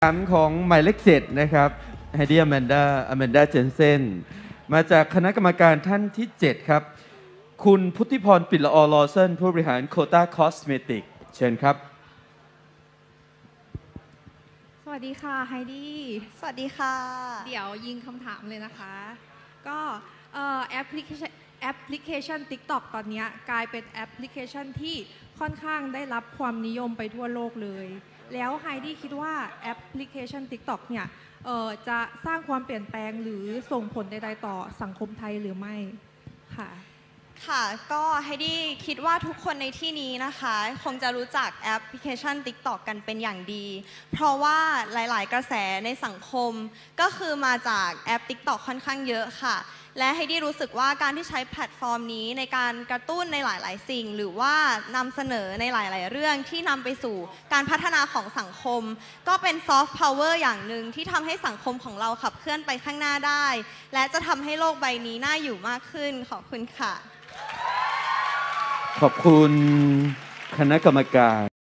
3ของหมายเลข7นะครับไฮดี้อแมนดาเจนเซนมาจากคณะกรรมการท่านที่ 7 ครับ คุณพุทธิพรปิดละอลอเซนผู้บริหารโคต้าคอสเมติกเชิญครับสวัสดีค่ะไฮดี้สวัสดีค่ะเดี๋ยวยิงคำถามเลยนะคะ ก็แอปพลิเคชัน TikTok ตอนนี้กลายเป็นแอปพลิเคชันที่ค่อนข้างได้รับความนิยมไปทั่วโลกเลย แล้วไฮดี้คิดว่าแอปพลิเคชัน TikTok เนี่ยจะสร้างความเปลี่ยนแปลงหรือส่งผลใดๆต่อสังคมไทยหรือไม่ค่ะค่ะก็ไฮดี้คิดว่าทุกคนในที่นี้นะคะคงจะรู้จักแอปพลิเคชัน TikTok กันเป็นอย่างดี เพราะว่าหลายๆ กระแสในสังคมก็คือมาจากแอป TikTok ค่อนข้างเยอะค่ะและไฮดี้รู้สึกว่าการที่ใช้แพลตฟอร์มนี้ในการกระตุ้นในหลายๆสิ่งหรือว่านำเสนอในหลายๆเรื่องที่นำไปสู่การพัฒนาของสังคมก็เป็นซอฟต์พาวเวอร์อย่างหนึ่งที่ทำให้สังคมของเราขับเคลื่อนไปข้างหน้าได้และจะทำให้โลกใบนี้น่าอยู่มากขึ้นขอบคุณค่ะขอบคุณคณะกรรมการ